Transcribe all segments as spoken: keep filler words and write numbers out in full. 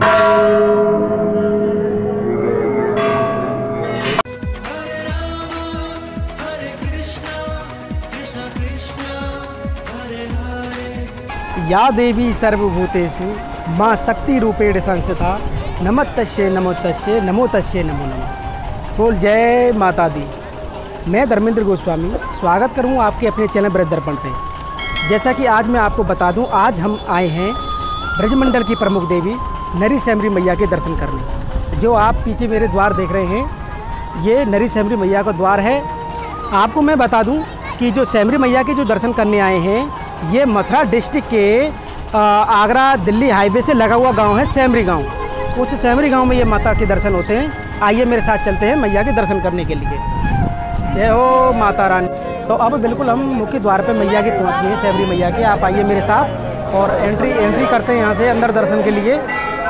या देवी सर्वभूतेषु माँ शक्ति रूपेण संस्थिता नमस्तस्यै नमोस्तस्यै नमो तस्यै नमो नमः। बोल जय माता दी। मैं धर्मेंद्र गोस्वामी स्वागत करूँ आपके अपने चैनल ब्रज दर्पण पे। जैसा कि आज मैं आपको बता दूं, आज हम आए हैं ब्रजमंडल की प्रमुख देवी नरी सैमरी मैया के दर्शन करने। जो आप पीछे मेरे द्वार देख रहे हैं, ये नरी सैमरी मैया का द्वार है। आपको मैं बता दूं कि जो सैमरी मैया के जो दर्शन करने आए हैं, ये मथुरा डिस्ट्रिक्ट के आगरा दिल्ली हाईवे से लगा हुआ गांव है सैमरी गांव। उस सैमरी गांव में ये माता के दर्शन होते हैं। आइए मेरे साथ चलते हैं मैया के दर्शन करने के लिए। जय हो माता रानी। तो अब बिल्कुल हम मुख्य द्वार पे मैया के पहुंच गए हैं, सैमरी मैया के। आप आइए मेरे साथ और एंट्री एंट्री करते हैं यहाँ से अंदर दर्शन के लिए।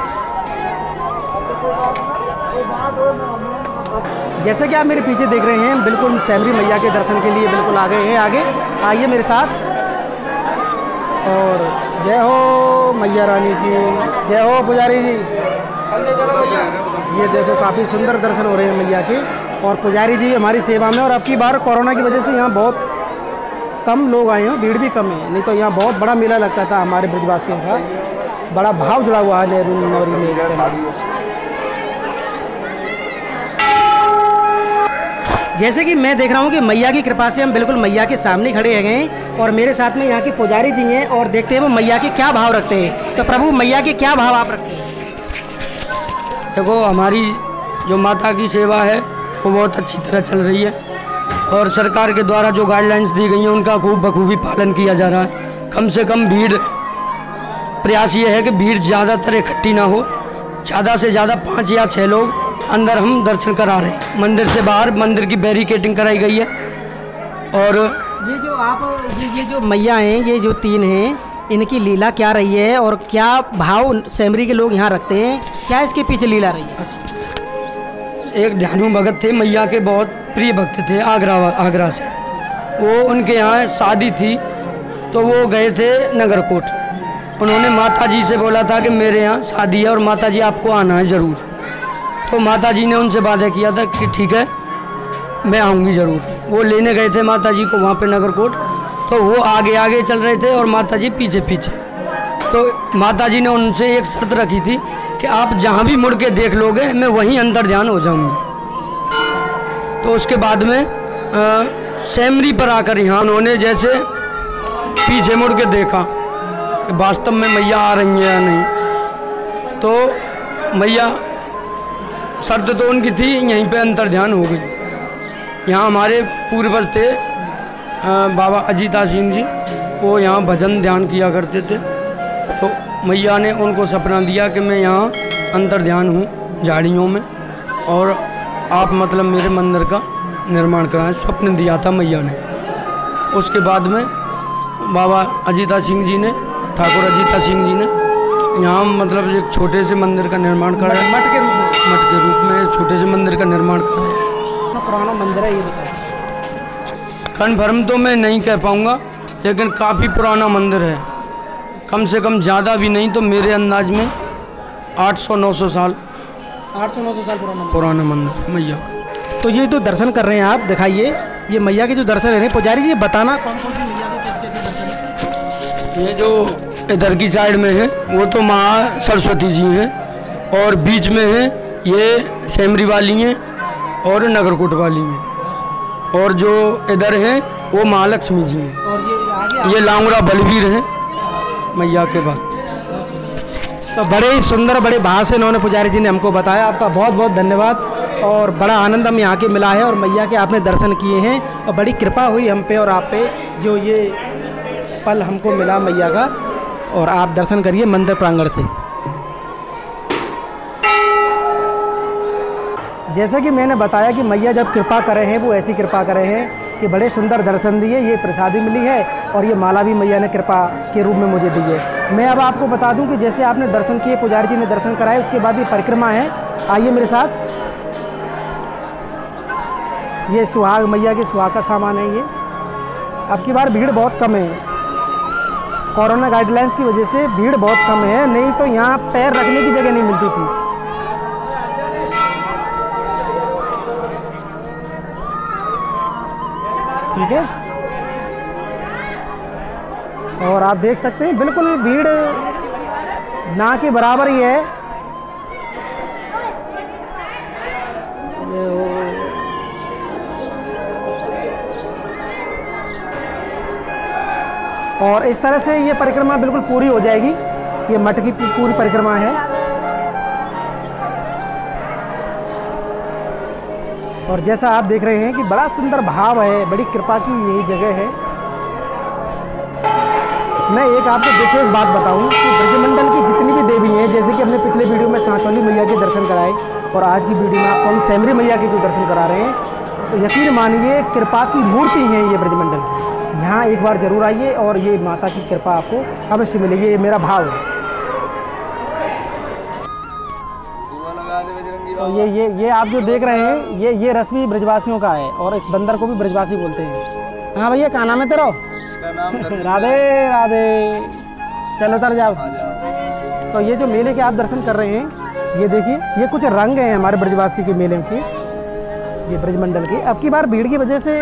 जैसे कि आप मेरे पीछे देख रहे हैं, बिल्कुल सैमरी मैया के दर्शन के लिए बिल्कुल आ गए हैं आगे। आइए मेरे साथ। और जय हो मैया रानी की, जय हो पुजारी जी। ये देखो काफ़ी सुंदर दर्शन हो रहे हैं मैया के, और पुजारी जी भी हमारी सेवा में। और अब की बार कोरोना की वजह से यहाँ बहुत कम लोग आए हैं, भीड़ भी कम है। नहीं तो यहाँ बहुत बड़ा मेला लगता था हमारे ब्रजवासियों का। बड़ा भाव जुड़ा हुआ है नेहरू नौरी में। जैसे कि मैं देख रहा हूँ कि मैया की कृपा से हम बिल्कुल मैया के सामने खड़े हैं गए, और मेरे साथ में यहाँ के पुजारी जी हैं, और देखते हैं वो मैया के क्या भाव रखते हैं। तो प्रभु मैया के क्या भाव आप रखते हैं? देखो, हमारी जो माता की सेवा है वो बहुत अच्छी तरह चल रही है, और सरकार के द्वारा जो गाइडलाइंस दी गई हैं उनका खूब बखूबी पालन किया जा रहा है। कम से कम भीड़, प्रयास ये है कि भीड़ ज़्यादातर इकट्ठी ना हो। ज़्यादा से ज़्यादा पाँच या छः लोग अंदर हम दर्शन करा रहे हैं। मंदिर से बाहर मंदिर की बैरिकेडिंग कराई गई है। और ये जो आप ये, ये जो मैया हैं, ये जो तीन हैं, इनकी लीला क्या रही है और क्या भाव सैमरी के लोग यहाँ रखते हैं? क्या इसके पीछे लीला रही है? अच्छा, एक ध्यानु भगत थे, मैया के बहुत प्रिय भक्त थे आगरा आगरा से। वो उनके यहाँ शादी थी, तो वो गए थे नगरकोट। उन्होंने माता जी से बोला था कि मेरे यहाँ शादी है और माता जी आपको आना है ज़रूर। तो माता जी ने उनसे वादा किया था कि ठीक है, मैं आऊँगी ज़रूर। वो लेने गए थे माता जी को वहाँ पे नगरकोट। तो वो आगे आगे चल रहे थे और माता जी पीछे पीछे। तो माता जी ने उनसे एक शर्त रखी थी कि आप जहाँ भी मुड़ के देख लोगे, मैं वहीं अंतर ध्यान हो जाऊँगी। तो उसके बाद में आ, सैमरी पर आकर यहाँ उन्होंने जैसे पीछे मुड़ के देखा कि वास्तव में मैया आ रही है या नहीं। तो मैया शर्त तो उनकी थी, यहीं पे अंतर ध्यान हो गई। यहाँ हमारे पूर्वज थे बाबा अजीता सिंह जी, वो यहाँ भजन ध्यान किया करते थे। तो मैया ने उनको सपना दिया कि मैं यहाँ अंतर ध्यान हूँ झाड़ियों में, और आप मतलब मेरे मंदिर का निर्माण कराएं। स्वप्न दिया था मैया ने। उसके बाद में बाबा अजीता सिंह जी ने, ठाकुर अजीता सिंह जी ने यहाँ मतलब एक छोटे से मंदिर का निर्माण कराया। मठ के रूप में मठ के रूप में छोटे से मंदिर का निर्माण कराया। तो पुराना मंदिर है ये बताओ? कन्फर्म तो मैं नहीं कह पाऊँगा, लेकिन काफ़ी पुराना मंदिर है। कम से कम ज़्यादा भी नहीं तो मेरे अंदाज में आठ सौ नौ सौ साल आठ सौ नौ सौ साल पुराना पुराना मंदिर मैया का। तो ये तो दर्शन कर रहे हैं आप, दिखाइए ये मैया के जो दर्शन है। पुजारी जी बताना कौन कौन सी मैया के कैसे कैसे दर्शन है? ये जो इधर की साइड में है वो तो माँ सरस्वती जी हैं, और बीच में है ये सैमरी वाली हैं और नगरकोट वाली हैं, और जो इधर है वो महालक्ष्मी जी हैं, और ये आगे ये लांगड़ा बलवीर हैं मैया के बाद। तो बड़े ही सुंदर बड़े भाव से इन्होंने पुजारी जी ने हमको बताया। आपका बहुत बहुत धन्यवाद, और बड़ा आनंद हम यहाँ के मिला है, और मैया के आपने दर्शन किए हैं, और बड़ी कृपा हुई हम पे और आप पे, जो ये पल हमको मिला मैया का। और आप दर्शन करिए मंदिर प्रांगण से। जैसा कि मैंने बताया कि मैया जब कृपा करे हैं, वो ऐसी कृपा करे हैं कि बड़े सुंदर दर्शन दिए। ये प्रसादी मिली है, और ये माला भी मैया ने कृपा के रूप में मुझे दी है। मैं अब आपको बता दूं कि जैसे आपने दर्शन किए, पुजारी जी ने दर्शन कराए, उसके बाद ये परिक्रमा है। आइए मेरे साथ। ये सुहाग, मैया के सुहाग का सामान है ये। अब की बार भीड़ बहुत कम है, कोरोना गाइडलाइंस की वजह से भीड़ बहुत कम है, नहीं तो यहाँ पैर रखने की जगह नहीं मिलती थी। ठीक है, और आप देख सकते हैं बिल्कुल भीड़ ना के बराबर ही है। और इस तरह से ये परिक्रमा बिल्कुल पूरी हो जाएगी। ये मठ की पूरी परिक्रमा है। और जैसा आप देख रहे हैं कि बड़ा सुंदर भाव है, बड़ी कृपा की यही जगह है। मैं एक आपको विशेष बात बताऊं कि ब्रजमंडल की जितनी भी देवी हैं, जैसे कि हमने पिछले वीडियो में सांचौली मैया के दर्शन कराए और आज की वीडियो में आपको हम सैमरी मैया के जो दर्शन करा रहे हैं, तो यकीन मानिए कृपा की मूर्ति है ये ब्रजमंडल की। यहाँ एक बार जरूर आइए और ये माता की कृपा आपको अवश्य मिलेगी, ये मेरा भाव है। तो ये ये ये आप जो देख रहे हैं, ये ये रस भी ब्रजवासियों का है और इस बंदर को भी ब्रजवासी बोलते हैं। हाँ भैया, क्या नाम है तेरा? राधे राधे। चलो उतर जाओ। तो ये जो मेले के आप दर्शन कर रहे हैं, ये देखिए, ये कुछ रंग हैं हमारे ब्रजवासी के मेले के, ये ब्रजमंडल के। अब की बार भीड़ की वजह से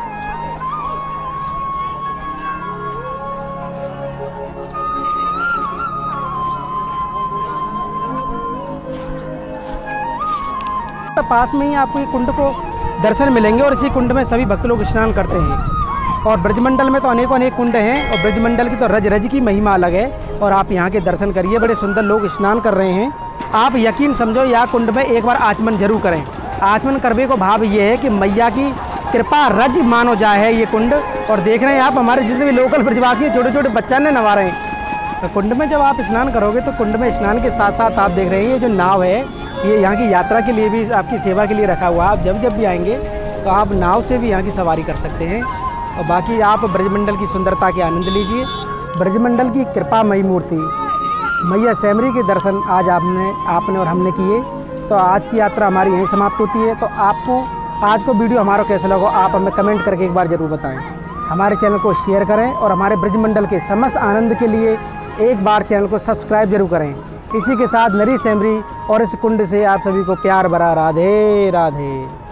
पास में ही आपको ये कुंड को दर्शन मिलेंगे और इसी कुंड में सभी भक्त लोग स्नान करते हैं। और ब्रजमंडल में तो अनेकों अनेक कुंड हैं और ब्रजमंडल की तो रज रज की महिमा अलग है। और आप यहाँ के दर्शन करिए, बड़े सुंदर लोग स्नान कर रहे हैं। आप यकीन समझो, यहाँ कुंड में एक बार आचमन जरूर करें। आचमन करने को भाव ये है कि मैया की कृपा रज मानो जाए है ये कुंड। और देख रहे हैं आप, हमारे जितने भी लोकल ब्रजवासी हैं, छोटे छोटे बच्चा ने नवा रहे हैं। तो कुंड में जब आप स्नान करोगे तो कुंड में स्नान के साथ साथ आप देख रहे हैं ये जो नाव है, ये यहाँ की यात्रा के लिए भी, आपकी सेवा के लिए रखा हुआ। आप जब जब भी आएंगे तो आप नाव से भी यहाँ की सवारी कर सकते हैं। और बाकी आप ब्रजमंडल की सुंदरता के आनंद लीजिए। ब्रजमंडल की कृपामयी मूर्ति मैया सैमरी के दर्शन आज आपने आपने और हमने किए। तो आज की यात्रा हमारी यहीं समाप्त होती है। तो आपको आज को वीडियो हमारा कैसा लगा आप हमें कमेंट करके एक बार ज़रूर बताएं। हमारे चैनल को शेयर करें और हमारे ब्रजमंडल के समस्त आनंद के लिए एक बार चैनल को सब्सक्राइब जरूर करें। इसी के साथ नरी सैमरी और इस कुंड से आप सभी को प्यार भरा राधे राधे।